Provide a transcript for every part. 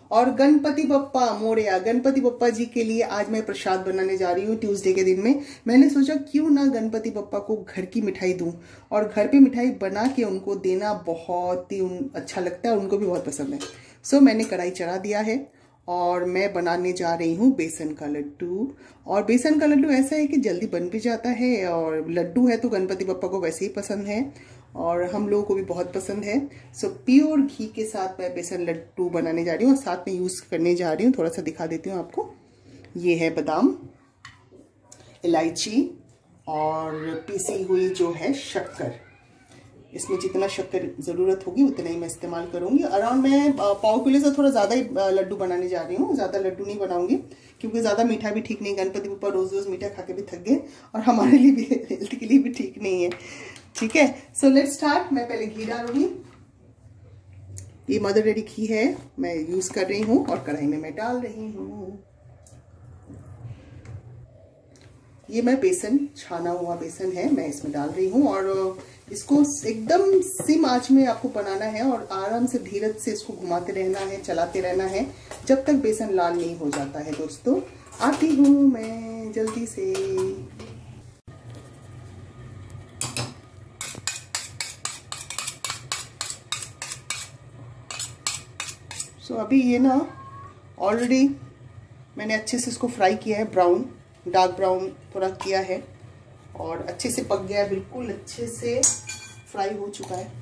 और गणपति बप्पा मोरया, गणपति बप्पा जी के लिए आज मैं प्रसाद बनाने जा रही हूँ ट्यूसडे के दिन में। मैंने सोचा क्यों ना गणपति बप्पा को घर की मिठाई दूं, और घर पे मिठाई बना के उनको देना बहुत ही अच्छा लगता है और उनको भी बहुत पसंद है। सो मैंने कढ़ाई चढ़ा दिया है और मैं बनाने जा रही हूँ बेसन का लड्डू। और बेसन का लड्डू ऐसा है कि जल्दी बन भी जाता है, और लड्डू है तो गणपति बप्पा को वैसे ही पसंद है और हम लोगों को भी बहुत पसंद है। सो प्योर घी के साथ मैं बेसन लड्डू बनाने जा रही हूँ और साथ में यूज़ करने जा रही हूँ, थोड़ा सा दिखा देती हूँ आपको। ये है बादाम, इलायची और पीसी हुई जो है शक्कर। इसमें जितना शक्कर ज़रूरत होगी उतना ही मैं इस्तेमाल करूँगी। अराउंड मैं पाव किलो से थोड़ा ज़्यादा ही लड्डू बनाने जा रही हूँ, ज़्यादा लड्डू नहीं बनाऊंगी क्योंकि ज़्यादा मीठा भी ठीक नहीं। गणपति बप्पा रोज़ रोज़ मीठा खा के भी थक गए और हमारे लिए भी हेल्थ के लिए भी ठीक नहीं है। ठीक है, सो लेट्स स्टार्ट। मैं पहले घी डालूंगी। ये मदर रेडी घी है, मैं यूज़ कर रही हूँ और कढ़ाई में मैं डाल रही हूँ। ये मैं बेसन, छाना हुआ बेसन है, मैं इसमें डाल रही हूँ और इसको एकदम सिम आंच में आपको बनाना है और आराम से धीरज से इसको घुमाते रहना है, चलाते रहना है जब तक बेसन लाल नहीं हो जाता है। दोस्तों आती हूँ मैं जल्दी से। सो अभी ये ना ऑलरेडी मैंने अच्छे से इसको फ्राई किया है, ब्राउन, डार्क ब्राउन थोड़ा किया है और अच्छे से पक गया है, बिल्कुल अच्छे से फ्राई हो चुका है।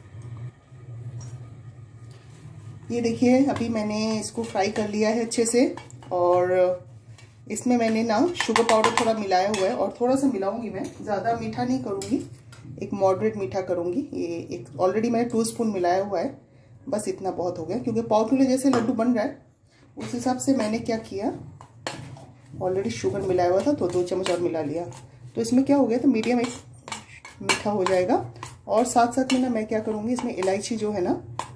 ये देखिए अभी मैंने इसको फ्राई कर लिया है अच्छे से और इसमें मैंने ना शुगर पाउडर थोड़ा मिलाया हुआ है और थोड़ा सा मिलाऊंगी मैं, ज़्यादा मीठा नहीं करूँगी, एक मॉडरेट मीठा करूँगी। ये एक ऑलरेडी मैंने 2 स्पून मिलाया हुआ है, बस इतना बहुत हो गया क्योंकि पाव किलो जैसे लड्डू बन रहा है उस हिसाब से मैंने क्या किया, ऑलरेडी शुगर मिलाया हुआ था तो 2 चम्मच और मिला लिया। तो इसमें क्या हो गया, तो मीडियम एक मीठा हो जाएगा। और साथ साथ में ना मैं क्या करूँगी, इसमें इलायची जो है ना,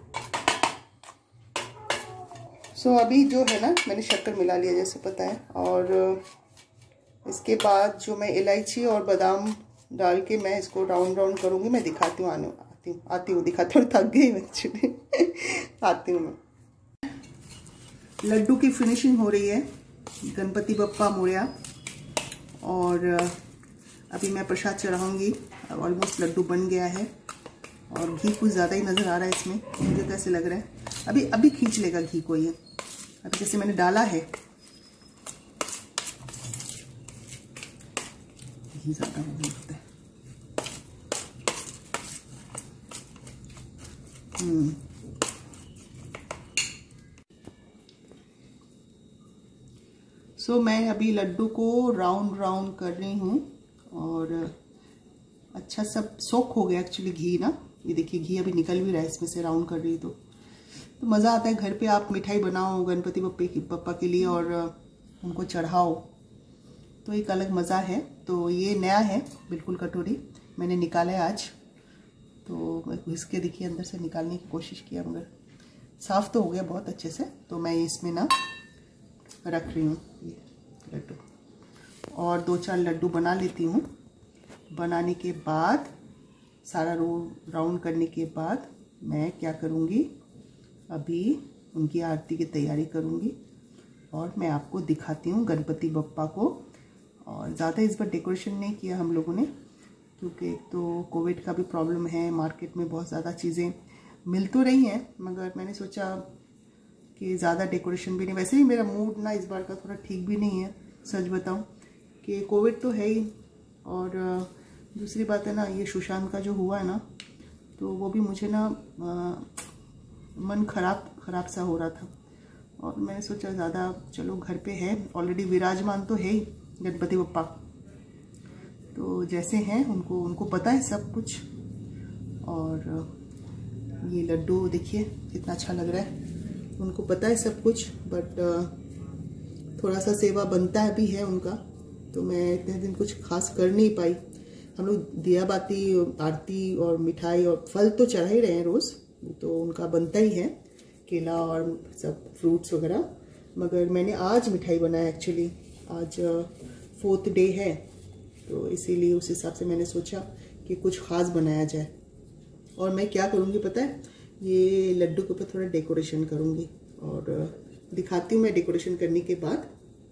सो अभी जो है ना मैंने शक्कर मिला लिया जैसे पता है, और इसके बाद जो मैं इलायची और बादाम डाल के मैं इसको राउंड राउंड करूँगी। मैं दिखाती हूँ, आती हूँ दिखाती हूँ, थक गई मैं एक्चुअली आती हूँ मैं। लड्डू की फिनिशिंग हो रही है, गणपति बप्पा मोरया, और अभी मैं प्रसाद चढ़ाऊंगी। ऑलमोस्ट लड्डू बन गया है और घी कुछ ज़्यादा ही नज़र आ रहा है इसमें, मुझे तो ऐसे लग रहा है अभी खींच लेगा घी को ये। अभी जैसे मैंने डाला है घी ज़्यादा हो जाता है। सो मैं अभी लड्डू को राउंड राउंड कर रही हूँ और अच्छा सब सोख हो गया एक्चुअली घी ना। ये देखिए घी अभी निकल भी रहा है इसमें से, राउंड कर रही तो मज़ा आता है। घर पे आप मिठाई बनाओ गणपति बप्पा के लिए और उनको चढ़ाओ तो एक अलग मज़ा है। तो ये नया है बिल्कुल, कटोरी मैंने निकाला है आज, तो इसके देखिए अंदर से निकालने की कोशिश किया मगर साफ़ तो हो गया बहुत अच्छे से। तो मैं इसमें ना रख रही हूँ ये लड्डू और 2-4 लड्डू बना लेती हूँ। बनाने के बाद सारा राउंड करने के बाद मैं क्या करूँगी, अभी उनकी आरती की तैयारी करूँगी और मैं आपको दिखाती हूँ गणपति बप्पा को। और ज़्यादा इस बार डेकोरेशन नहीं किया हम लोगों ने क्योंकि एक तो कोविड का भी प्रॉब्लम है, मार्केट में बहुत ज़्यादा चीज़ें मिल तो रही हैं मगर मैंने सोचा कि ज़्यादा डेकोरेशन भी नहीं। वैसे ही मेरा मूड ना इस बार का थोड़ा ठीक भी नहीं है, सच बताऊं कि कोविड तो है ही, और दूसरी बात है ना ये सुशांत का जो हुआ है ना तो वो भी मुझे ना मन खराब सा हो रहा था और मैंने सोचा ज़्यादा चलो घर पे है, ऑलरेडी विराजमान तो है ही गणपति बप्पा, तो जैसे हैं उनको पता है सब कुछ। और ये लड्डू देखिए कितना अच्छा लग रहा है, उनको पता है सब कुछ बट थोड़ा सा सेवा बनता है भी है उनका, तो मैं इतने दिन कुछ खास कर नहीं पाई। हम लोग दिया बाती, आरती और मिठाई और फल तो चढ़ा ही रहे हैं रोज़, तो उनका बनता ही है, केला और सब फ्रूट्स वगैरह। मगर मैंने आज मिठाई बनाया एक्चुअली, आज 4th डे है तो इसीलिए उस हिसाब से मैंने सोचा कि कुछ ख़ास बनाया जाए। और मैं क्या करूँगी पता है, ये लड्डू के ऊपर थोड़ा डेकोरेशन करूँगी और दिखाती हूँ मैं डेकोरेशन करने के बाद।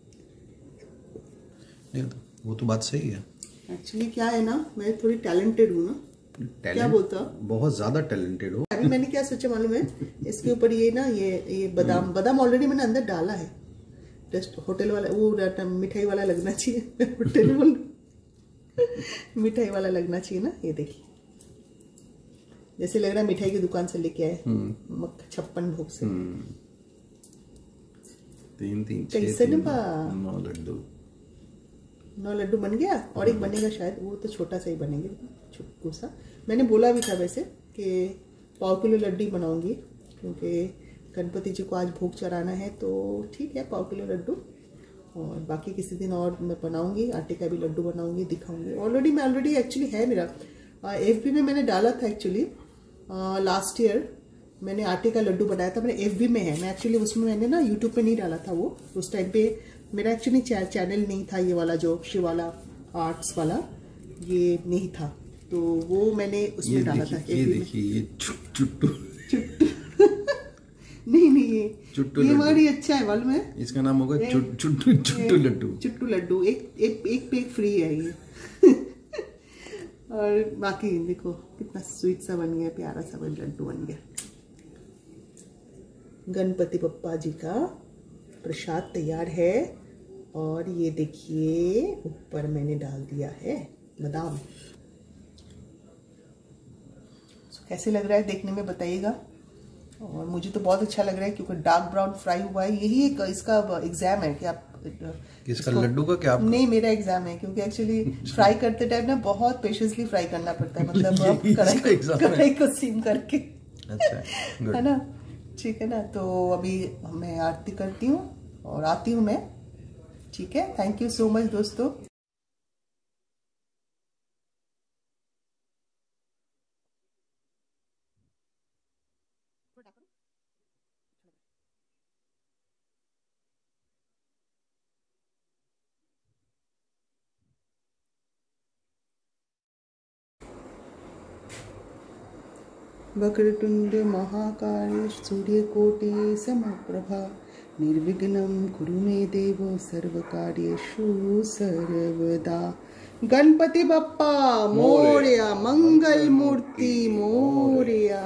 नहीं तो वो तो बात सही है। एक्चुअली क्या है ना, मैं थोड़ी टैलेंटेड हूँ ना। क्या बोलता, बहुत ज्यादा टैलेंटेड हो। अभी मैंने क्या सोचा मालूम है, इसके ऊपर ये ना ये बादाम ऑलरेडी मैंने अंदर डाला है। जस्ट होटल वाला वो मिठाई वाला लगना चाहिए होटल वाला मिठाई वाला लगना चाहिए ना। ये देखिए जैसे लग रहा है मिठाई की दुकान से लेके आए, 56 भोग से। 3 3 कैसे 6 9 लड्डू। 9 लड्डू बन गया, और एक बनेगा शायद, वो तो छोटा सा ही बनेंगे, छोटू सा। मैंने बोला भी था वैसे कि 1/4 किलो लड्डू बनाऊंगी, क्योंकि गणपति जी को आज भोग चढ़ाना है। तो ठीक है 1/4 किलो लड्डू, और बाकी किसी दिन और मैं बनाऊंगी, आटे का भी लड्डू बनाऊंगी, दिखाऊंगी। ऑलरेडी एक्चुअली है मेरा FB में मैंने डाला था। एक्चुअली लास्ट ईयर मैंने आटे का लड्डू बनाया था, मेरे FB में है। मैं एक्चुअली उसमें मैंने ना यूट्यूब पे नहीं डाला था वो, उस टाइम पे मेरा एक्चुअली चैनल नहीं था, ये वाला जो शिवाला आर्ट्स वाला ये नहीं था, तो वो मैंने उसमें डाला था। ये देखिए ये चुट्टू नहीं ये बड़ी अच्छा है मालूम है। इसका नाम होगा चुट्टू लड्डू। चुट्टू लड्डू एक पे एक फ्री है ये और बाकी देखो कितना स्वीट सा बन गया, प्यारा सा लड्डू बन गया। गणपति बप्पा जी का प्रसाद तैयार है, और ये देखिए ऊपर मैंने डाल दिया है बादाम। कैसे लग रहा है देखने में बताइएगा। और मुझे तो बहुत अच्छा लग रहा है, क्योंकि डार्क ब्राउन फ्राई हुआ है। यही एक इसका एग्जाम है कि आप इसका लड्डू का क्या आपका? नहीं, मेरा एग्जाम है, क्योंकि एक्चुअली फ्राई करते टाइम ना बहुत पेशेंसली फ्राई करना पड़ता है, मतलब कढ़ाई को सीम करके। अच्छा है ना, ठीक है ना। तो अभी मैं आरती करती हूँ और आती हूँ मैं, ठीक है। थैंक यू सो मच दोस्तों। वक्रतुंड महाकाय सूर्यकोटि समप्रभा निर्विघ्नं कुरु मे देव सर्वकार्येषु सर्वदा। गणपति बप्पा मोरया, मंगल मूर्ति मोरया।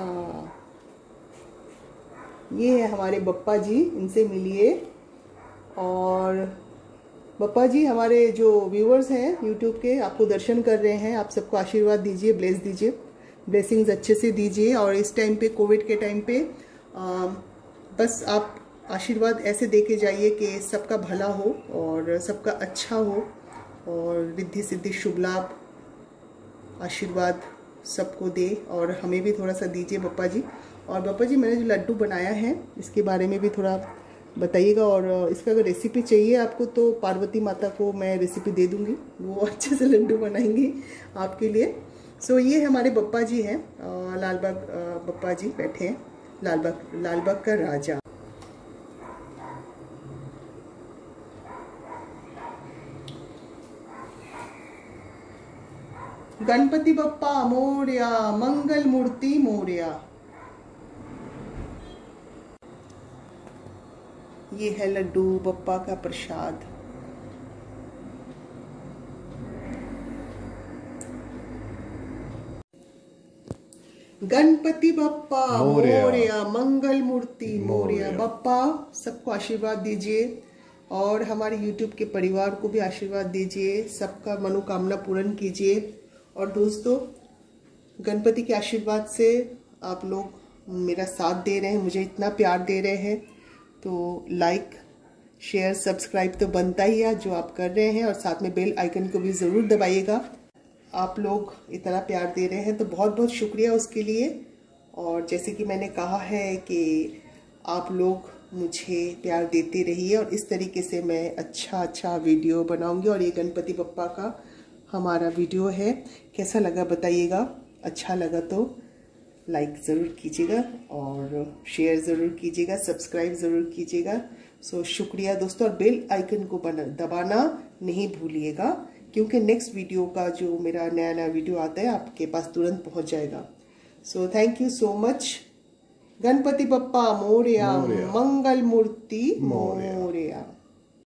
ये है हमारे बप्पा जी, इनसे मिलिए। और बप्पा जी हमारे जो व्यूअर्स हैं यूट्यूब के, आपको दर्शन कर रहे हैं, आप सबको आशीर्वाद दीजिए, ब्लेस दीजिए, ब्लेसिंग्स अच्छे से दीजिए। और इस टाइम पे, कोविड के टाइम पे, बस आप आशीर्वाद ऐसे दे के जाइए कि सबका भला हो और सबका अच्छा हो, और रिद्धि सिद्धि शुभ लाभ आशीर्वाद सबको दे, और हमें भी थोड़ा सा दीजिए बप्पा जी। और बप्पा जी मैंने जो लड्डू बनाया है इसके बारे में भी थोड़ा बताइएगा, और इसका अगर रेसिपी चाहिए आपको तो पार्वती माता को मैं रेसिपी दे दूंगी, वो अच्छे से लड्डू बनाएंगी आपके लिए। सो ये हमारे बप्पा जी हैं, लालबाग बप्पा जी बैठे हैं, लालबाग का राजा। गणपति बप्पा मोरया, मंगल मूर्ति मोरया। ये है लड्डू बप्पा का प्रसाद। गणपति बप्पा मोरया, मंगल मूर्ति मोरया। बप्पा सबको आशीर्वाद दीजिए, और हमारे YouTube के परिवार को भी आशीर्वाद दीजिए, सबका मनोकामना पूर्ण कीजिए। और दोस्तों, गणपति के आशीर्वाद से आप लोग मेरा साथ दे रहे हैं, मुझे इतना प्यार दे रहे हैं, तो लाइक शेयर सब्सक्राइब तो बनता ही है जो आप कर रहे हैं, और साथ में बेल आइकन को भी ज़रूर दबाइएगा। आप लोग इतना प्यार दे रहे हैं तो बहुत बहुत शुक्रिया उसके लिए। और जैसे कि मैंने कहा है कि आप लोग मुझे प्यार देते रहिए, और इस तरीके से मैं अच्छा वीडियो बनाऊंगी। और ये गणपति बप्पा का हमारा वीडियो है, कैसा लगा बताइएगा। अच्छा लगा तो लाइक ज़रूर कीजिएगा, और शेयर ज़रूर कीजिएगा, सब्सक्राइब ज़रूर कीजिएगा। सो शुक्रिया दोस्तों, और बेल आइकन को दबाना नहीं भूलिएगा, क्योंकि नेक्स्ट वीडियो का जो मेरा नया वीडियो आता है आपके पास तुरंत पहुंच जाएगा। So thank you so much. Ganpati बप्पा मोरया, मोरया। मंगल मूर्ति मोरया। मोरया।